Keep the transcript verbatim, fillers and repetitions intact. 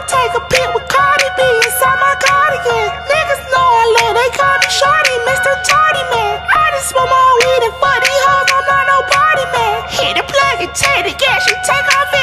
take a pic with Cardi B inside my cardigan. Niggas know I love, they call me Shorty, Mister Tardy Man. I just smoke my weed and fuck these hoes, I'm not no party man. Hit the plug and take the gas, you take off